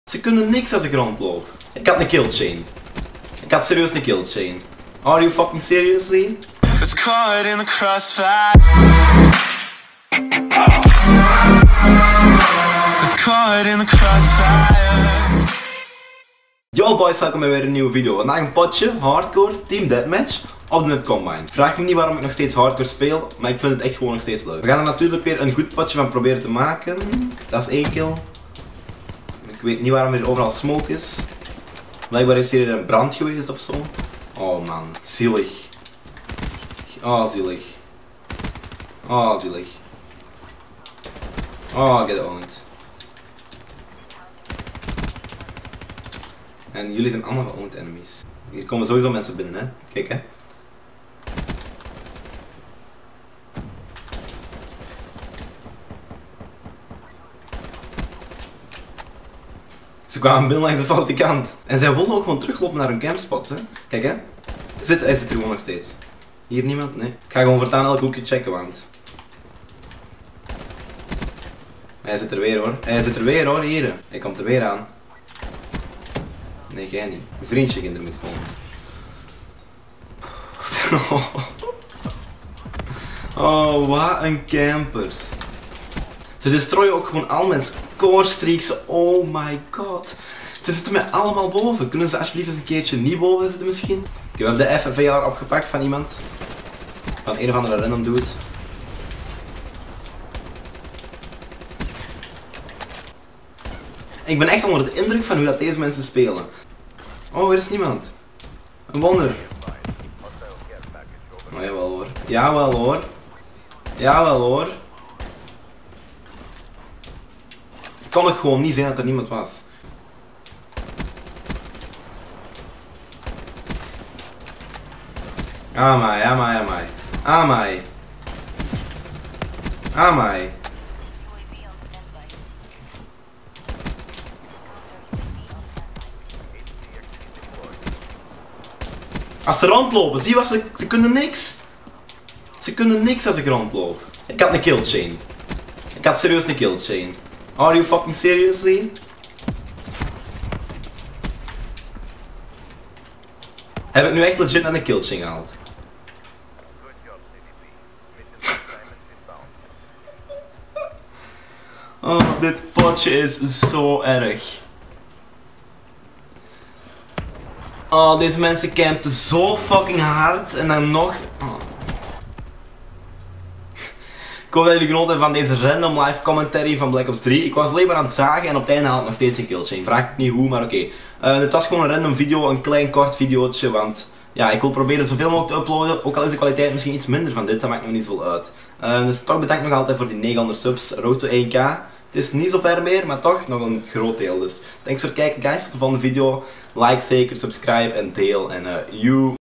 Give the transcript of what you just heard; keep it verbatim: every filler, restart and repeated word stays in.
Ze kunnen niks als ik rondloop. Ik had een kill chain. Ik had serieus een kill chain. Are you fucking seriously? It's caught in the crossfire. It's caught in the crossfire. Yo boys, welkom bij weer een nieuwe video. Vandaag een potje hardcore team deathmatch op de Nut Combine. Vraag me niet waarom ik nog steeds hardcore speel, maar ik vind het echt gewoon nog steeds leuk. We gaan er natuurlijk weer een goed potje van proberen te maken. Dat is één kill. Ik weet niet waarom er overal smoke is. Blijkbaar is hier een brand geweest of zo. Oh man, zielig. Oh, zielig. Oh, zielig. Oh, get owned. En jullie zijn allemaal geowned enemies. Hier komen sowieso mensen binnen, hè. Kijk, hè. Ze kwamen binnen langs de foute kant. En zij wilden ook gewoon teruglopen naar hun campspots, hè. Kijk, hè. Zit, hij zit er gewoon nog steeds. Hier niemand? Nee. Ik ga gewoon voortaan elk hoekje checken, want... Hij zit er weer, hoor. Hij zit er weer, hoor. Hier. Hij komt er weer aan. Nee, jij niet. Een vriendje in er moet komen. Oh, wat een campers. Ze destroyen ook gewoon al mijn score streaks. Oh my god. Ze zitten mij allemaal boven. Kunnen ze alsjeblieft eens een keertje niet boven zitten misschien? Oké, we hebben de F V R opgepakt van iemand. Van een of andere random dude. Ik ben echt onder de indruk van hoe dat deze mensen spelen. Oh, er is niemand. Een wonder. Oh, jawel hoor. Jawel hoor. Jawel hoor. Het kon ook gewoon niet zijn dat er niemand was. Amai, amai, amai. Amai. Amai. Als ze rondlopen, zie je wat ze... Ze kunnen niks. Ze kunnen niks als ik rondloop. Ik had een kill chain. Ik had serieus een kill chain. Are you fucking seriously? Heb ik nu echt legit aan een kill chain gehaald? Oh, dit potje is zo erg. Oh, deze mensen campen zo fucking hard en dan nog... Oh. Ik hoop dat jullie genoten hebben van deze random live commentary van Black Ops drie. Ik was alleen maar aan het zagen en op het einde had ik nog steeds een killchain. Vraag ik niet hoe, maar oké. Okay. Uh, het was gewoon een random video, een klein kort videootje, want... Ja, ik wil proberen zoveel mogelijk te uploaden, ook al is de kwaliteit misschien iets minder van dit, dat maakt me niet zoveel uit. Uh, dus toch bedankt nog altijd voor die negenhonderd subs, road to één k. Het is niet zo ver meer, maar toch nog een groot deel. Dus thanks voor het kijken guys, tot de volgende video. Like zeker, subscribe en deel en uh, you.